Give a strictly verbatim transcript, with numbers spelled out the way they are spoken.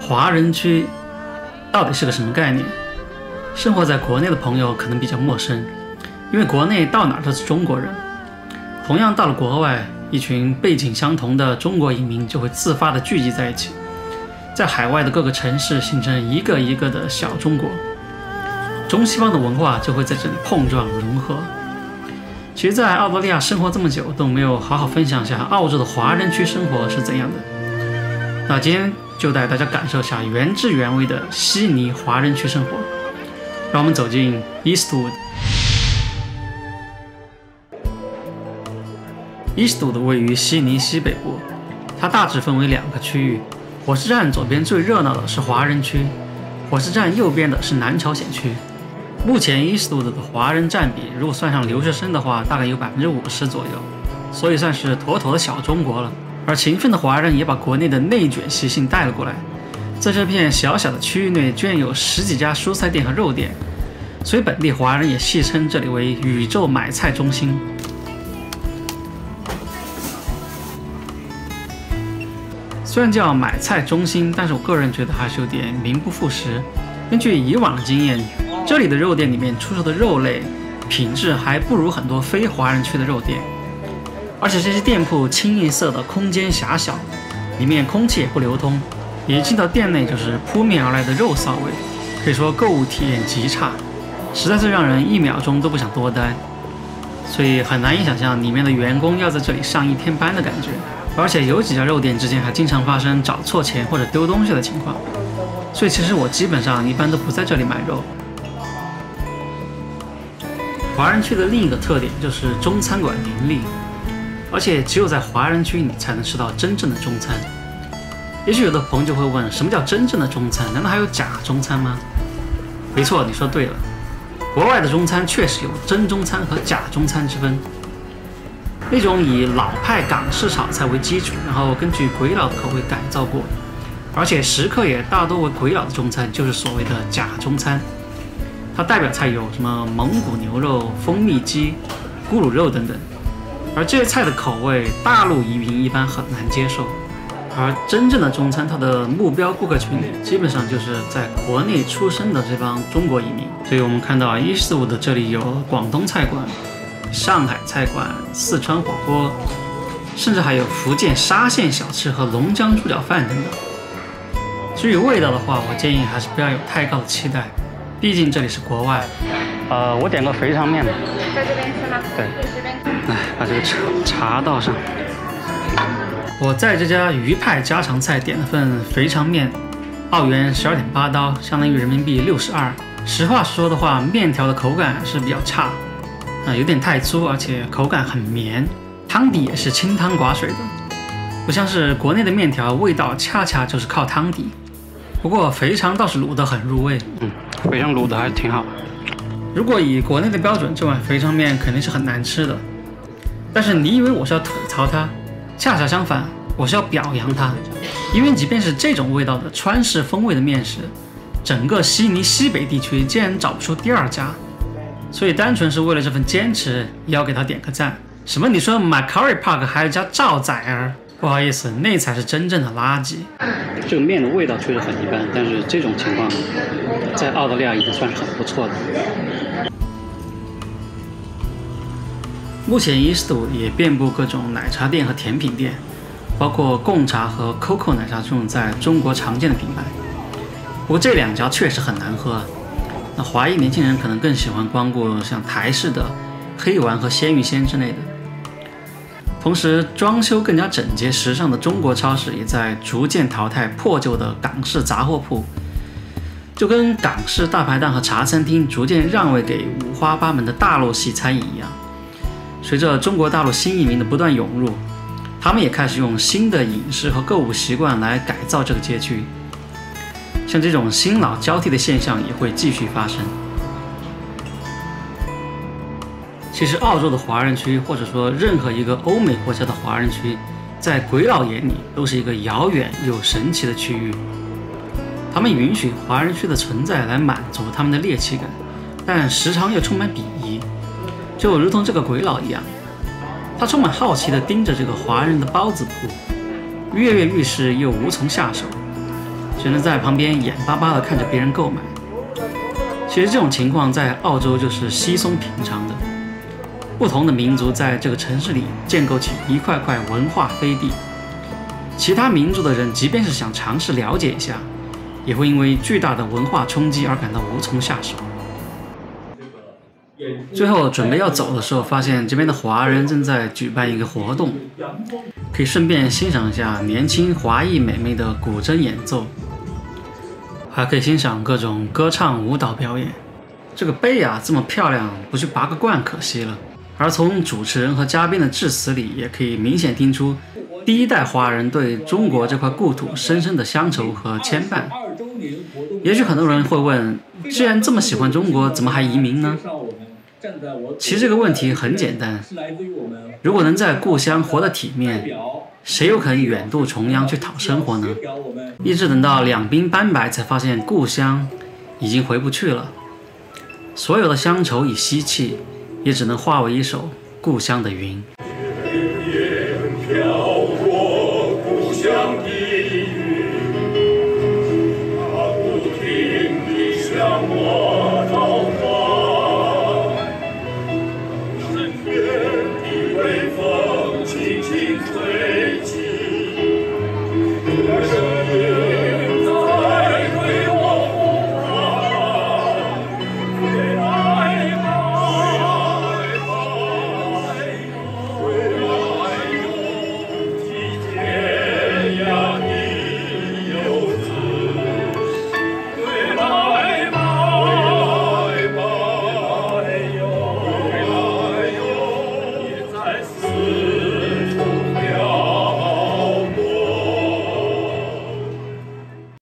华人区到底是个什么概念？生活在国内的朋友可能比较陌生，因为国内到哪都是中国人。同样到了国外，一群背景相同的中国移民就会自发地聚集在一起，在海外的各个城市形成一个一个的小中国，中西方的文化就会在这里碰撞融合。其实，在澳大利亚生活这么久，都没有好好分享一下澳洲的华人区生活是怎样的。那今天就带大家感受一下原汁原味的悉尼华人区生活。让我们走进 Eastwood。Eastwood 位于悉尼西北部，它大致分为两个区域。火车站左边最热闹的是华人区，火车站右边的是南朝鲜区。目前 Eastwood 的华人占比，如果算上留学生的话，大概有百分之五十左右，所以算是妥妥的小中国了。而勤奋的华人也把国内的内卷习性带了过来，在这片小小的区域内，居然有十几家蔬菜店和肉店，所以本地华人也戏称这里为宇宙买菜中心。虽然叫买菜中心，但是我个人觉得还是有点名不副实。根据以往的经验，这里的肉店里面出售的肉类品质还不如很多非华人区的肉店，而且这些店铺清一色的空间狭小，里面空气也不流通，一进到店内就是扑面而来的肉臊味，可以说购物体验极差，实在是让人一秒钟都不想多待，所以很难以想象里面的员工要在这里上一天班的感觉。而且有几家肉店之间还经常发生找错钱或者丢东西的情况，所以其实我基本上一般都不在这里买肉。华人区的另一个特点就是中餐馆林立，而且只有在华人区你才能吃到真正的中餐。也许有的朋友就会问，什么叫真正的中餐？难道还有假中餐吗？没错，你说对了，国外的中餐确实有真中餐和假中餐之分。那种以老派港式炒菜为基础，然后根据鬼佬的口味改造过，而且食客也大多为鬼佬的中餐，就是所谓的假中餐。它代表菜有什么蒙古牛肉、蜂蜜鸡、咕噜肉等等，而这些菜的口味大陆移民一般很难接受。而真正的中餐，它的目标顾客群基本上就是在国内出生的这帮中国移民。所以我们看到Eastwood这里有广东菜馆、上海菜馆、四川火锅，甚至还有福建沙县小吃和龙江猪脚饭等等。至于味道的话，我建议还是不要有太高的期待，毕竟这里是国外。呃，我点个肥肠面吧。 在这边是吗？ 对。来，把这个茶茶倒上。我在这家鱼派家常菜点了份肥肠面，澳元十二点八刀，相当于人民币六十二。实话实说的话，面条的口感是比较差。啊，有点太粗，而且口感很绵，汤底也是清汤寡水的，不像是国内的面条，味道恰恰就是靠汤底。不过肥肠倒是卤得很入味，嗯，肥肠卤的还是挺好。如果以国内的标准，这碗肥肠面肯定是很难吃的。但是你以为我是要吐槽它？恰恰相反，我是要表扬它，因为即便是这种味道的川式风味的面食，整个悉尼西北地区竟然找不出第二家。所以单纯是为了这份坚持，也要给他点个赞。什么？你说 Macquarie Park 还有家赵仔儿？不好意思，那才是真正的垃圾。这个面的味道确实很一般，但是这种情况在澳大利亚已经算是很不错的。目前 Eastwood 也遍布各种奶茶店和甜品店，包括贡茶和 Coco 奶茶这种在中国常见的品牌。不过这两家确实很难喝。那华裔年轻人可能更喜欢光顾像台式的黑丸和鲜芋仙之类的。同时，装修更加整洁时尚的中国超市也在逐渐淘汰破旧的港式杂货铺，就跟港式大排档和茶餐厅逐渐让位给五花八门的大陆系餐饮一样。随着中国大陆新移民的不断涌入，他们也开始用新的饮食和购物习惯来改造这个街区。像这种新老交替的现象也会继续发生。其实澳洲的华人区，或者说任何一个欧美国家的华人区，在鬼佬眼里都是一个遥远又神奇的区域。他们允许华人区的存在来满足他们的猎奇感，但时常又充满鄙夷，就如同这个鬼佬一样，他充满好奇地盯着这个华人的包子铺，跃跃欲试又无从下手。 只能在旁边眼巴巴地看着别人购买。其实这种情况在澳洲就是稀松平常的。不同的民族在这个城市里建构起一块块文化飞地，其他民族的人即便是想尝试了解一下，也会因为巨大的文化冲击而感到无从下手。最后准备要走的时候，发现这边的华人正在举办一个活动，可以顺便欣赏一下年轻华裔美眉的古筝演奏，还可以欣赏各种歌唱舞蹈表演。这个杯啊这么漂亮，不去拔个罐可惜了。而从主持人和嘉宾的致辞里，也可以明显听出第一代华人对中国这块故土深深的乡愁和牵绊。也许很多人会问，既然这么喜欢中国，怎么还移民呢？其实这个问题很简单，如果能在故乡活得体面，谁又肯远渡重洋去讨生活呢？一直等到两鬓斑白，才发现故乡已经回不去了。所有的乡愁与希冀，也只能化为一首故乡的云。